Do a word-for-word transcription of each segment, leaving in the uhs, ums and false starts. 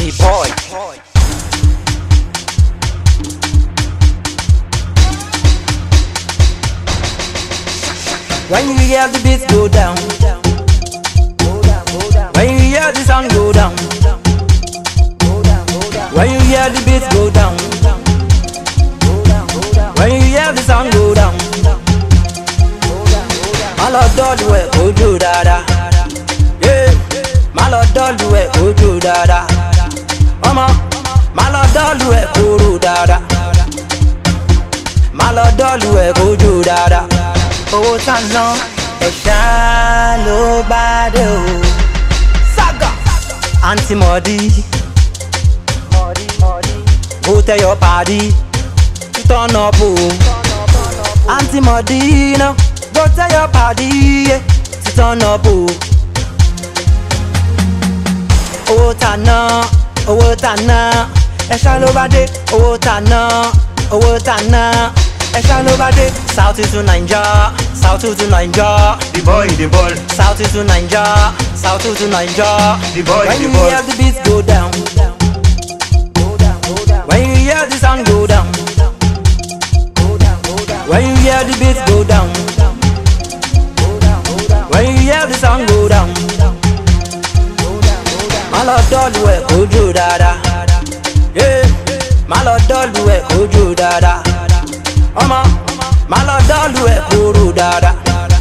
the boy. When you hear the beats go down, when you hear the song go down, when you hear the beats go down, when you hear the song go down, my lord do it, ojo dada, yeah. My lord do it, ojo dada, mama. My lord do it, ojo dada, my lord do it, ojo dada. Owó tá ná ẹ̀ṣá ló bá dé o. Saga Aunty Modi, go tell your party to turn up o. Aunty Modi, no, go tell your party yeah, to turn up o. Owó tá ná, owó tá ná ẹ̀ṣá ló bá dé. Owó tá ná, owó tá ná ẹ̀ṣá ló bá dé. South to Naija, South to Naija, the boy, the ball. South to Naija, South to Naija, the boy, when the you ball. hear the beats go down, when you hear the song go down, when you hear the beats go down, when you hear the song go down, my lord do it, ojo dada, yeah. My lord do it, ojo dada, mama. My lord do it, ojo dada,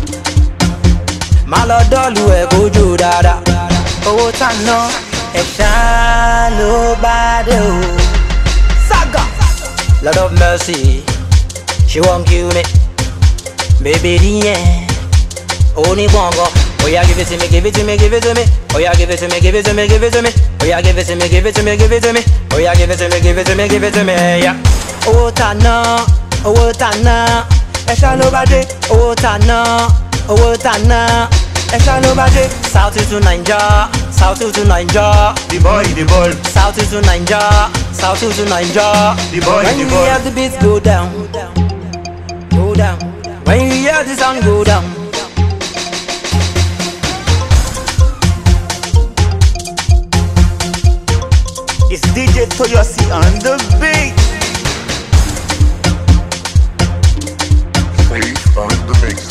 my lord do it, ojo dada. Owó tá ná ẹ̀ṣá ló bá dé o. Saga Lord of mercy, she won't kill me, baby yeah. Only bongo, oh yeah, give it to me, give it to me, give it to me. Oh yeah, give it to me, give it to me, give it to me. Oh yeah, give it to me, give it to me, give it to me. Oh yeah, give it to me, give it to me, give it to me, yeah. Owó tá ná, owó tá ná ẹ̀ṣá ló bá dé. Owó tá ná, owó tá ná ẹ̀ṣá ló bá dé. South to Naija, South to Naija, the boy, the ball. South to Naija, South to Naija, the boy, when the you ball. hear the beats go down, go down, when you hear the song go down. It's D J Toyosi on the beat. Faith on the mix.